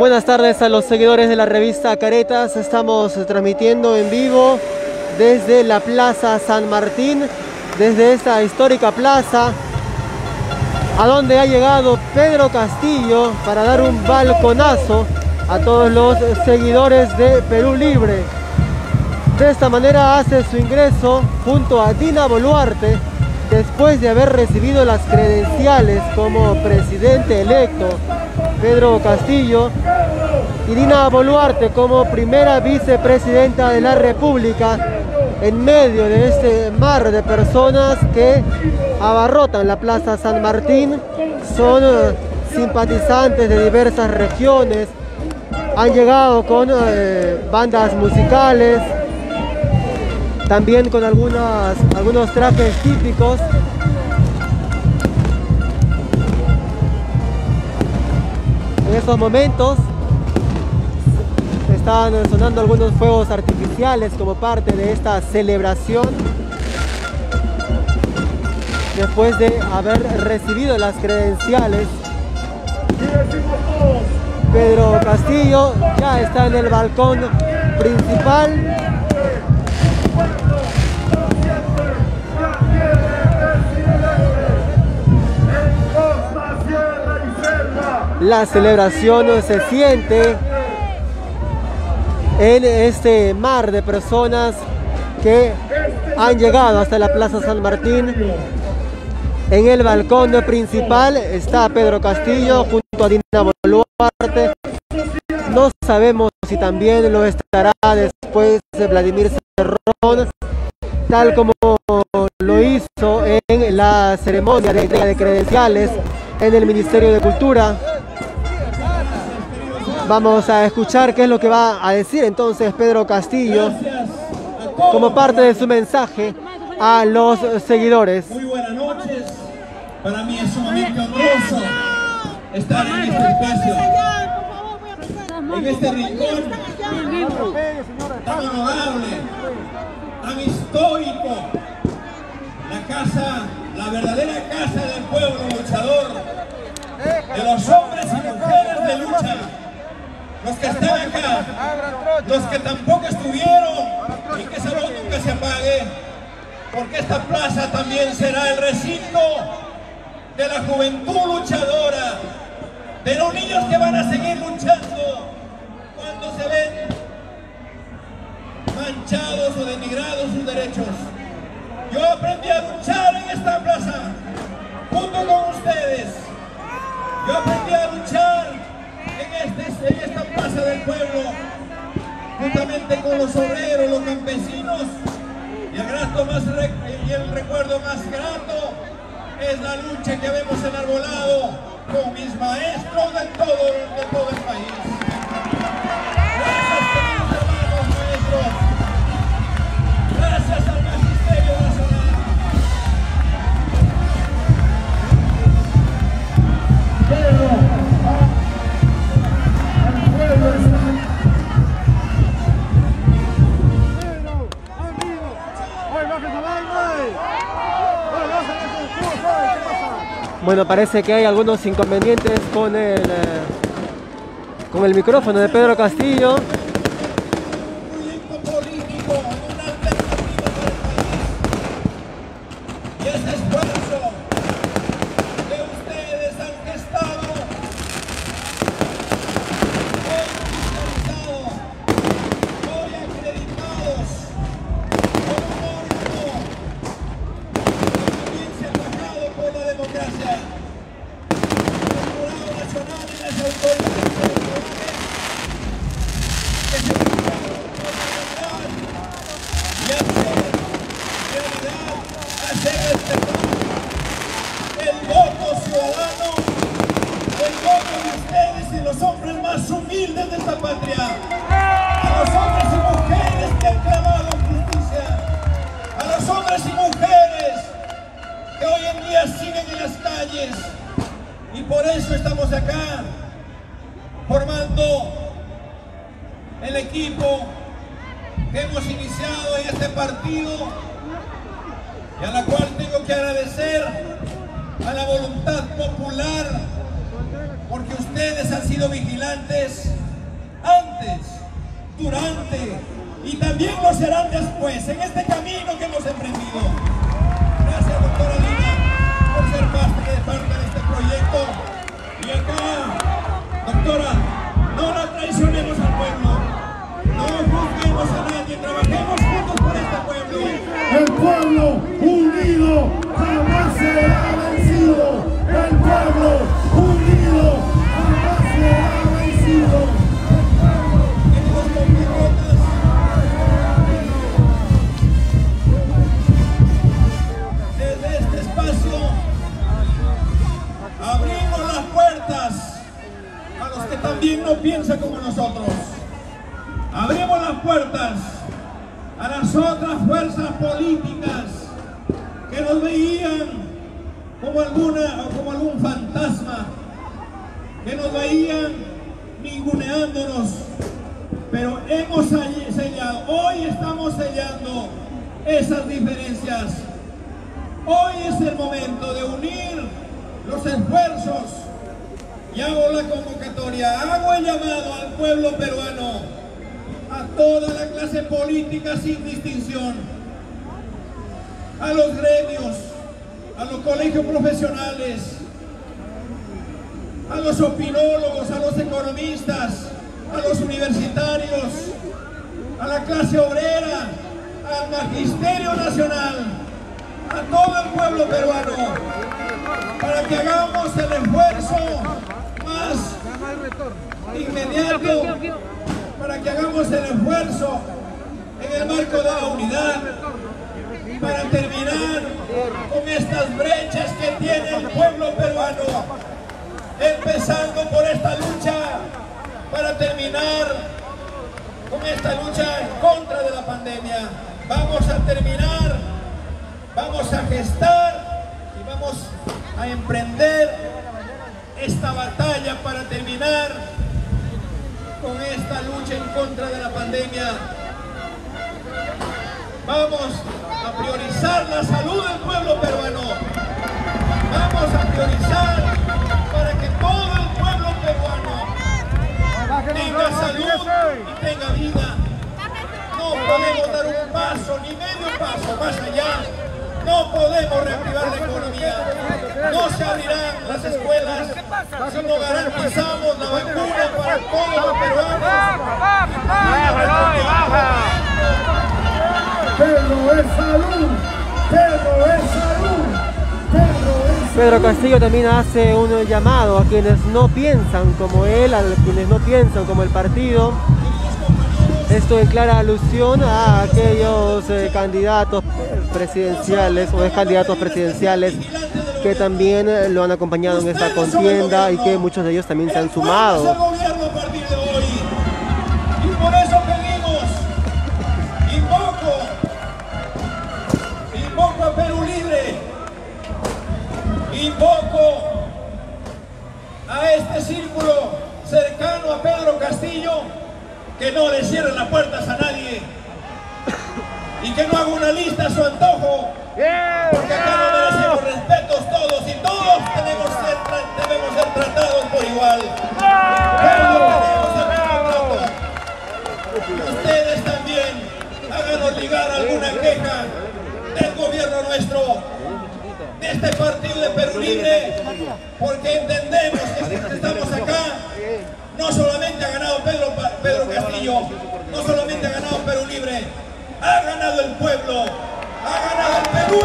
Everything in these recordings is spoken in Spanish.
Buenas tardes a los seguidores de la revista Caretas. Estamos transmitiendo en vivo desde la Plaza San Martín, desde esta histórica plaza, a donde ha llegado Pedro Castillo para dar un balconazo a todos los seguidores de Perú Libre. De esta manera hace su ingreso junto a Dina Boluarte, después de haber recibido las credenciales como presidente electo Pedro Castillo y Dina Boluarte como primera vicepresidenta de la República, en medio de este mar de personas que abarrotan la Plaza San Martín. Son simpatizantes de diversas regiones, han llegado con bandas musicales, también con algunos trajes típicos. En estos momentos están sonando algunos fuegos artificiales como parte de esta celebración, después de haber recibido las credenciales. Pedro Castillo ya está en el balcón principal. La celebración se siente en este mar de personas que han llegado hasta la Plaza San Martín. En el balcón principal está Pedro Castillo junto a Dina Boluarte. No sabemos si también lo estará después de Vladimir Cerrón, tal como lo hizo en la ceremonia de entrega de credenciales en el Ministerio de Cultura. Vamos a escuchar qué es lo que va a decir entonces Pedro Castillo como parte de su mensaje a los seguidores. Muy buenas noches. Para mí es sumamente honroso estar en este espacio, en este rincón tan honorable, tan histórico, la verdadera casa del pueblo luchador, de los hombres y mujeres de lucha. Los que están acá, los que tampoco estuvieron, y que esa luz nunca se apague, porque esta plaza también será el recinto de la juventud luchadora, de los niños que van a seguir luchando cuando se ven manchados o denigrados sus derechos. Yo aprendí a luchar en esta plaza, junto con ustedes. Yo aprendí a luchar en esta plaza del pueblo, juntamente con los obreros, los campesinos, y el recuerdo más grato es la lucha que vemos enarbolado con mis maestros de todo el país. Gracias, queridos hermanos maestros. Gracias al Magisterio Nacional. Bueno, parece que hay algunos inconvenientes con el micrófono de Pedro Castillo. Y por eso estamos acá formando el equipo que hemos iniciado en este partido y a la cual tengo que agradecer a la voluntad popular porque ustedes han sido vigilantes antes, durante y también lo serán después en este camino que hemos emprendido. Gracias, doctora Lina, por ser parte de este proyecto. Y acá, doctora, no la traicionemos al pueblo, no juzguemos a nadie, trabajemos juntos por este pueblo. El pueblo unido jamás será vencido. El pueblo unido jamás será vencido. Queridos compatriotas, desde este espacio abrimos las puertas a los que también no piensan como nosotros. Abrimos las puertas a las otras fuerzas políticas que nos veían como algún fantasma, que nos veían ninguneándonos, pero hemos sellado, hoy estamos sellando esas diferencias. Hoy es el momento de unir los esfuerzos y hago la convocatoria, hago el llamado al pueblo peruano, a toda la clase política sin distinción, a los gremios, a los colegios profesionales, a los opinólogos, a los economistas, a los universitarios, a la clase obrera, al magisterio nacional, a todo el pueblo peruano, para que hagamos el esfuerzo más inmediato, para que hagamos el esfuerzo en el marco de la unidad, para terminar con estas brechas que tiene el pueblo peruano, empezando por esta lucha, para terminar con esta lucha en contra de la pandemia. Vamos a terminar, vamos a gestar y vamos a emprender esta batalla para terminar con esta lucha en contra de la pandemia. Vamos a priorizar la salud del pueblo peruano. Vamos a priorizar para que todo el pueblo peruano tenga salud y tenga vida. No podemos dar un paso, ni medio paso más allá. No podemos reactivar la economía. No se abrirán las escuelas si no garantizamos la vacuna para todos los peruanos. Pedro es salud, Pedro es salud, Pedro es salud. Pedro Castillo también hace un llamado a quienes no piensan como él, a quienes no piensan como el partido. Esto en clara alusión a aquellos candidatos presidenciales o excandidatos presidenciales que también lo han acompañado en esta contienda y que muchos de ellos también se han sumado. Gobierno a partir de hoy. Y por eso pedimos, invoco a Perú Libre, invoco a este círculo cercano a Pedro Castillo, que no le cierren las puertas a nadie y que no haga una lista a su antojo, porque acá no merecemos respetos todos y todos debemos ser tratados por igual. Ustedes también háganos llegar alguna queja del gobierno nuestro, de este partido de Perú Libre, porque entendemos que estamos acá. No solamente ha ganado Pedro Castillo, no solamente ha ganado Perú Libre, ha ganado el pueblo, ha ganado el Perú.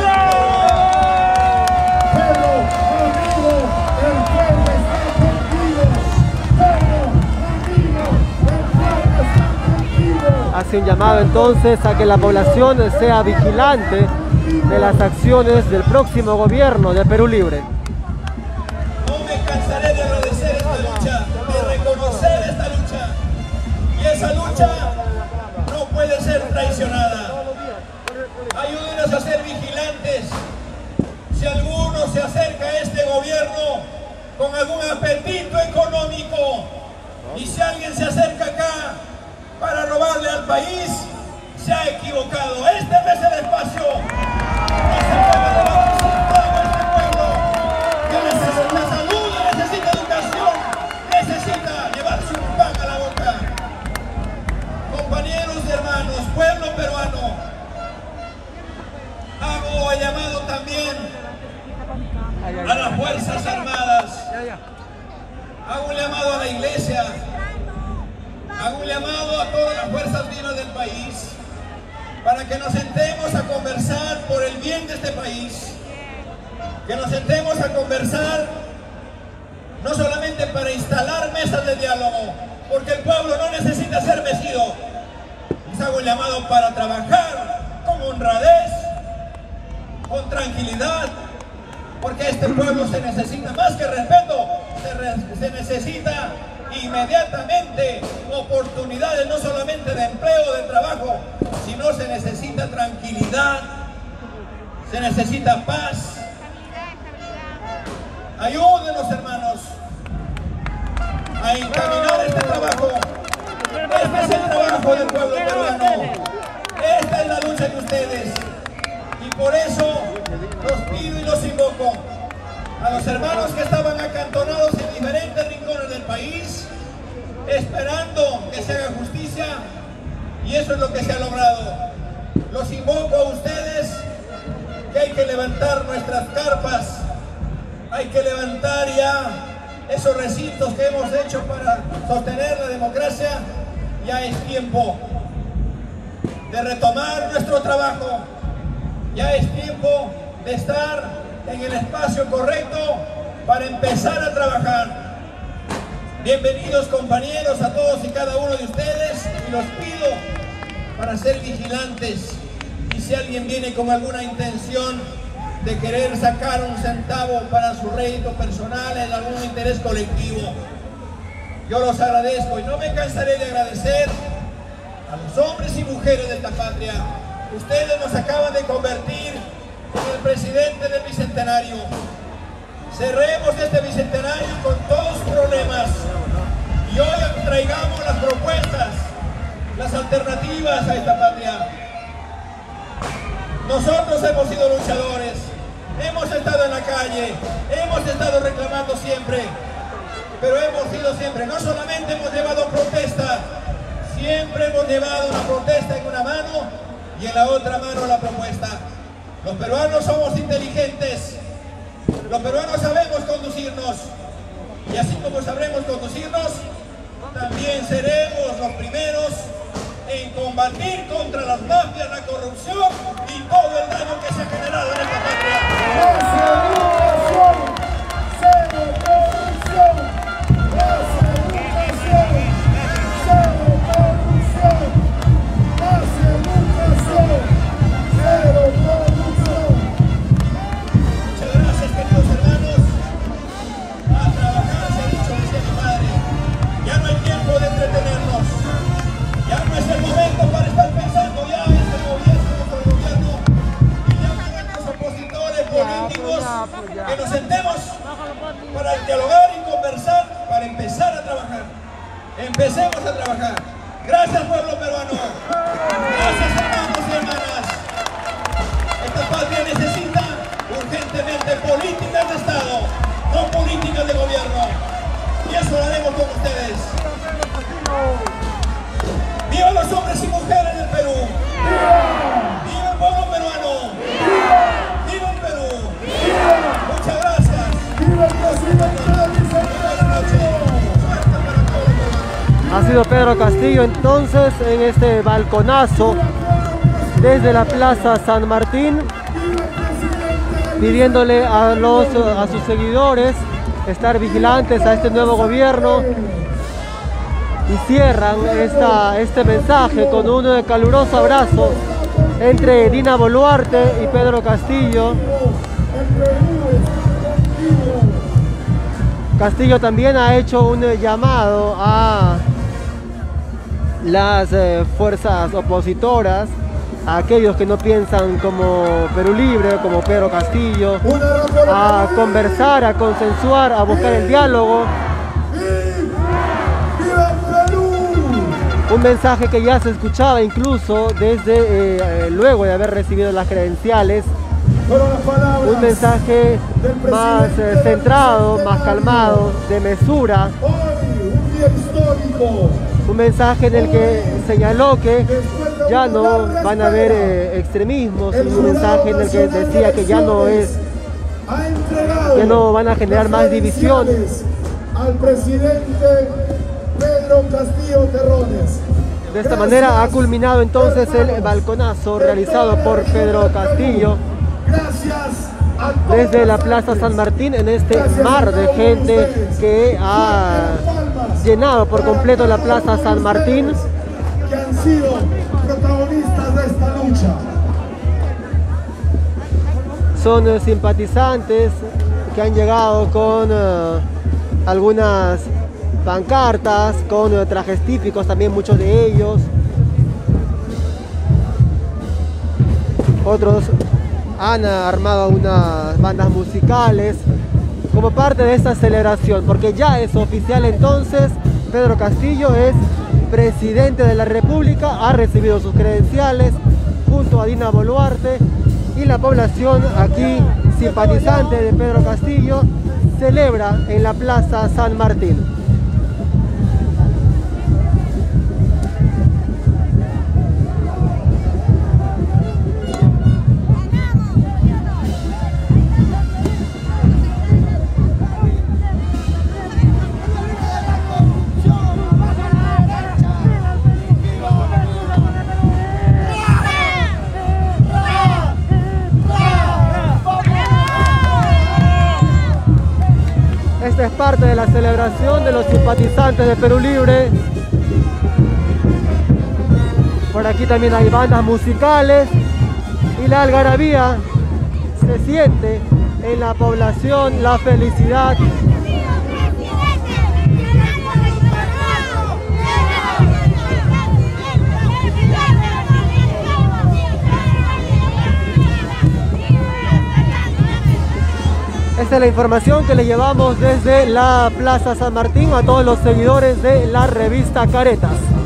Pedro, amigo, el pueblo está contigo. Pedro, amigo, el pueblo está contigo. Hace un llamado entonces a que la población sea vigilante de las acciones del próximo gobierno de Perú Libre. No me cansaré de agradecer esta lucha, de reconocer esta lucha, y esa lucha no puede ser traicionada. Ayúdenos a ser vigilantes. Si alguno se acerca a este gobierno con algún apetito económico, y si alguien se acerca acá para robarle al país, se ha equivocado. Este no es el espacio. No se puede robar este pueblo que necesita salud, necesita educación. Hago un llamado a la iglesia, hago un llamado a todas las fuerzas vivas del país para que nos sentemos a conversar por el bien de este país, que nos sentemos a conversar no solamente para instalar mesas de diálogo, porque el pueblo no necesita ser vencido. Les hago un llamado para trabajar con honradez, con tranquilidad, porque este pueblo se necesita más que respeto, se necesita inmediatamente oportunidades, no solamente de empleo, de trabajo, sino se necesita tranquilidad, se necesita paz. Ayúdenos, hermanos, a encaminar este trabajo. Este es el trabajo del pueblo peruano. Esta es la lucha de ustedes. Y por eso los pido y los invoco a los hermanos que estaban acantonados en diferentes rincones del país, esperando que se haga justicia, y eso es lo que se ha logrado. Los invoco a ustedes que hay que levantar nuestras carpas, hay que levantar ya esos recintos que hemos hecho para sostener la democracia. Ya es tiempo de retomar nuestro trabajo, ya es tiempo de estar en el espacio correcto para empezar a trabajar. Bienvenidos, compañeros, a todos y cada uno de ustedes, y los pido para ser vigilantes, y si alguien viene con alguna intención de querer sacar un centavo para su rédito personal en algún interés colectivo, yo los agradezco y no me cansaré de agradecer a los hombres y mujeres de esta patria. Ustedes nos acaban de convertir en el presidente del Bicentenario. Cerremos este Bicentenario con todos sus problemas y hoy traigamos las propuestas, las alternativas a esta patria. Nosotros hemos sido luchadores, hemos estado en la calle, hemos estado reclamando siempre, pero hemos sido siempre, no solamente hemos llevado protesta, siempre hemos llevado una protesta en una mano y en la otra mano la propuesta. Los peruanos somos inteligentes, los peruanos sabemos conducirnos, y así como sabremos conducirnos, también seremos los primeros en combatir contra las mafias, la corrupción y todo el daño que se ha generado en esta patria. Que nos sentemos para dialogar y conversar, para empezar a trabajar. Empecemos a trabajar. Gracias, pueblo peruano. Gracias, hermanos y hermanas. Esta patria necesita urgentemente políticas de Estado, no políticas de gobierno. Y eso lo haremos con ustedes. ¡Viva los hombres y mujeres del Perú! ¡Viva el pueblo peruano! ¡Viva el Perú! Muchas gracias. Ha sido Pedro Castillo entonces en este balconazo desde la Plaza San Martín, pidiéndole a sus seguidores estar vigilantes a este nuevo gobierno, y cierran este mensaje con un caluroso abrazo entre Dina Boluarte y Pedro Castillo. Castillo también ha hecho un llamado a las fuerzas opositoras, a aquellos que no piensan como Perú Libre, como Pedro Castillo, a conversar, a consensuar, a buscar el diálogo. Un mensaje que ya se escuchaba incluso desde luego de haber recibido las credenciales. Un mensaje más centrado, más calmado, de mesura. Un mensaje en el que señaló que ya no van a haber extremismos. Un mensaje en el que decía que ya no es ha entregado que no van a generar las más división. al presidente Pedro Castillo Terrones. De esta manera ha culminado entonces el balconazo realizado por Pedro Castillo desde la Plaza San Martín en este mar de gente que ha llenado por completo la Plaza San Martín. Que han sido protagonistas de esta lucha. Son simpatizantes que han llegado con algunas pancartas, con trajes típicos también, muchos de ellos. Otros han armado unas bandas musicales como parte de esta celebración, porque ya es oficial entonces, Pedro Castillo es presidente de la República, ha recibido sus credenciales junto a Dina Boluarte, y la población aquí, simpatizante de Pedro Castillo, celebra en la Plaza San Martín. Esta es parte de la celebración de los simpatizantes de Perú Libre. Por aquí también hay bandas musicales y la algarabía se siente en la población, la felicidad. Esta es la información que le llevamos desde la Plaza San Martín a todos los seguidores de la revista Caretas.